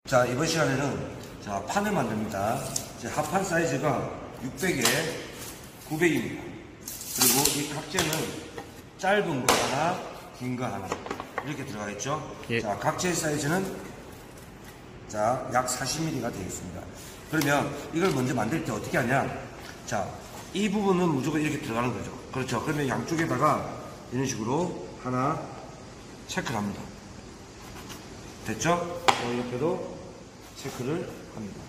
자, 이번 시간에는 자, 판을 만듭니다. 합판 사이즈가 600에 900입니다. 그리고 이 각재는 짧은 거 하나, 긴 거 하나 이렇게 들어가 있죠. 예. 자, 각재 사이즈는 자, 약 40mm가 되겠습니다. 그러면 이걸 먼저 만들 때 어떻게 하냐? 자, 이 부분은 무조건 이렇게 들어가는 거죠. 그렇죠. 그러면 양쪽에다가 이런 식으로 하나 체크를 합니다. 됐죠? 옆에도 체크를 합니다.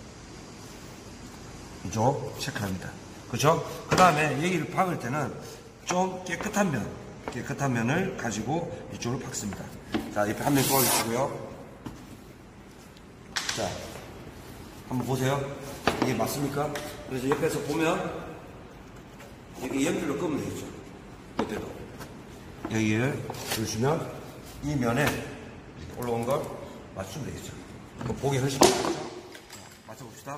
이쪽 체크합니다. 그렇죠? 그 다음에 여기를 박을 때는 좀 깨끗한 면을 가지고 이쪽으로 박습니다. 자, 옆에 한 면 꺼주시고요. 자, 한번 보세요. 이게 맞습니까? 그래서 옆에서 보면 여기 연필로 끄면 되겠죠. 이때도 여기를 보시면 이 면에 올라온 걸 맞추면 되겠죠. 보기 훨씬 좋죠. 맞춰봅시다.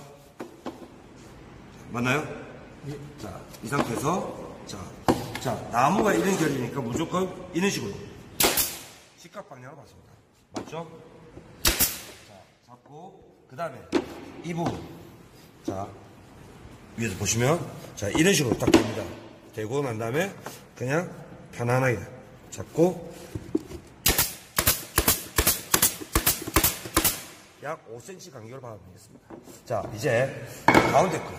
맞나요? 예. 자, 이 상태에서 자, 나무가 이런 결이니까 무조건 이런 식으로 직각 방향으로 맞습니다. 맞죠? 자, 잡고 그 다음에 이 부분 자, 위에서 보시면 자, 이런 식으로 딱 됩니다. 되고 난 다음에 그냥 편안하게 잡고 약 5cm 간격으로 박아보겠습니다. 자, 이제 가운데 거.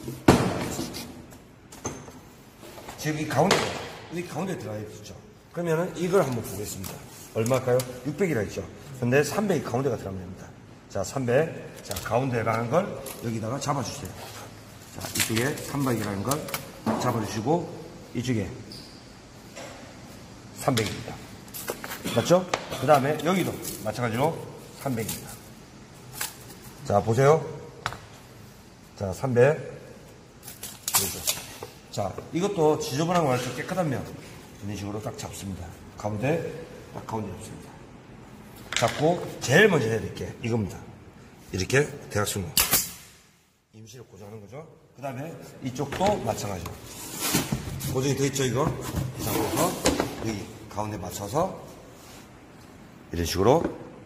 지금 이 가운데 들어가 있죠. 그러면은 이걸 한번 보겠습니다. 얼마일까요? 600이라 했죠. 근데 300이 가운데가 들어가면 됩니다. 자, 300. 자, 가운데 가는 걸 여기다가 잡아주세요. 자, 이쪽에 300이라는 걸 잡아주시고, 이쪽에 300입니다. 맞죠? 그 다음에 여기도 마찬가지로 300입니다. 자, 보세요. 자, 300. 그렇죠. 자, 이것도 지저분한 거 말고 깨끗한 면. 이런 식으로 딱 잡습니다. 가운데, 딱 가운데 잡습니다. 잡고, 제일 먼저 해야 될 게 이겁니다. 이렇게 대각선으로. 임시로 고정하는 거죠. 그 다음에 이쪽도 마찬가지로. 고정이 되어 있죠, 이거? 이 상태에서 여기 가운데 맞춰서 이런 식으로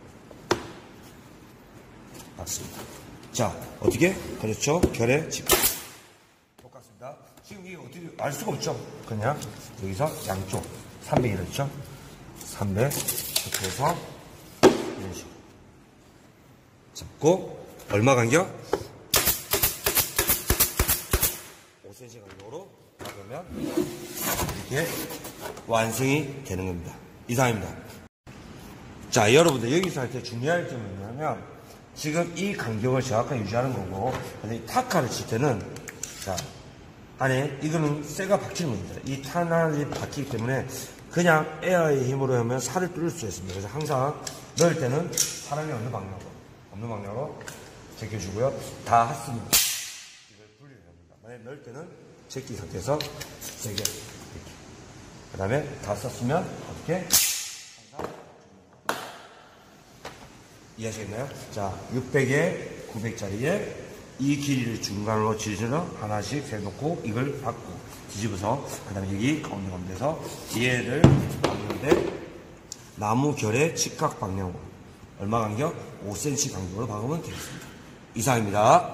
맞습니다. 자, 어떻게? 그렇죠. 결에 직각. 똑같습니다. 지금 이게 어떻게 알 수가 없죠? 그냥 여기서 양쪽 300이랬죠? 300 이렇게 해서 이런 식으로 잡고 얼마 간격? 5cm 간격으로 박으면 이렇게 완성이 되는 겁니다. 이상입니다. 자, 여러분들 여기서 할 때 중요할 점은 뭐냐면 지금 이 간격을 정확하게 유지하는 거고, 근데 이 타카를 칠 때는, 자, 안에, 이거는 쇠가 박히는 겁니다. 이 탄알이 박히기 때문에 그냥 에어의 힘으로 하면 살을 뚫을 수 있습니다. 그래서 항상 넣을 때는 사람이 없는 방향으로 제껴주고요. 다 핫습니다. 이걸 분리해야 합니다. 만약에 넣을 때는 제끼 상태에서 세게, 이렇게. 그 다음에 다 썼으면 어떻게? 이해하시겠나요? 자, 600에 900짜리에 이 길이를 중간으로 지르셔서 하나씩 세놓고 이걸 받고 뒤집어서 그 다음에 여기 가운데서 얘를 박는데 나무 결의 직각 방향으로 얼마 간격? 5cm 간격으로 박으면 되겠습니다. 이상입니다.